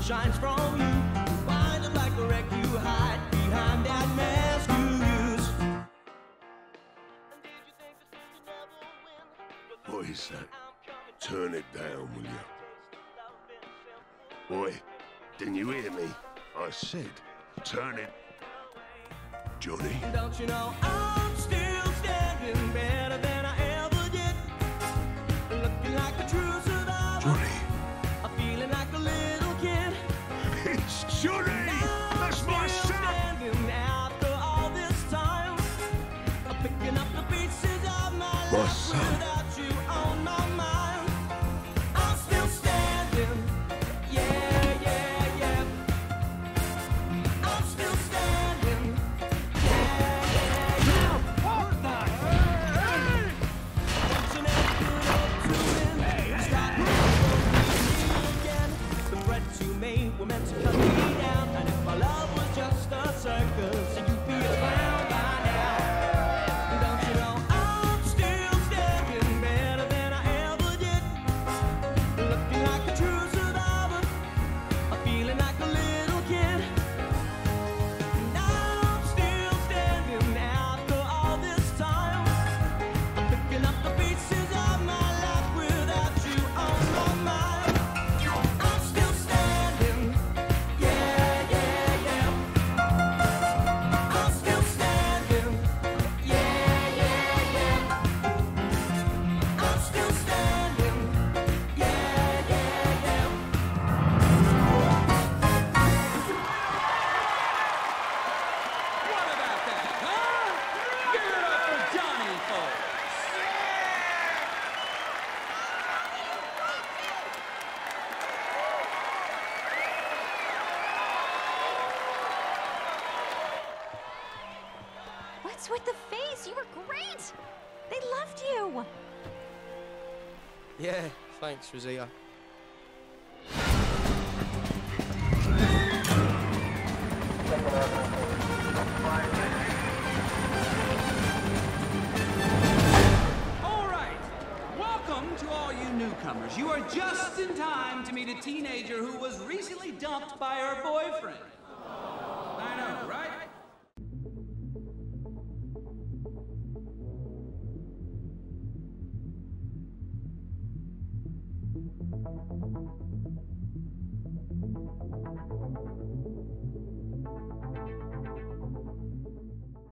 shines from you. Wind up like a wreck, you hide behind that mask you use. What is that? Turn it down, will you? Boy, didn't you hear me? I said, turn it. Johnny? Don't you know I'm still standing better than I ever did? Looking like a true survivor. Johnny? I'm feeling like a little kid. It's Johnny! That's my son! Standing after all this time. I'm picking up the pieces of my life son. without you on my mind. I'm still standing. Yeah, yeah, yeah. I'm still standing. Yeah, yeah, yeah. What the Watching every good hope to win. Stop me again. The threats you made were meant to cut me down. And if my love was just a circus, you'd be around by now. Don't you know I'm still standing better than I ever did? Looking like a true survivor. I'm feeling like a little kid. And I'm still standing after all this time. I'm picking up the pieces of my life without you on my mind. I'm still standing. Yeah, yeah, yeah. I'm still standing. Yeah, yeah, yeah. I'm still standing. Yeah, yeah, yeah. What about that, huh? Give it up for Johnny, folks. What's with the face? You were great! They loved you! Yeah, thanks, Rosita. All right. Welcome to all you newcomers. You are just in time to meet a teenager who was recently dumped by her boyfriend. I know, right?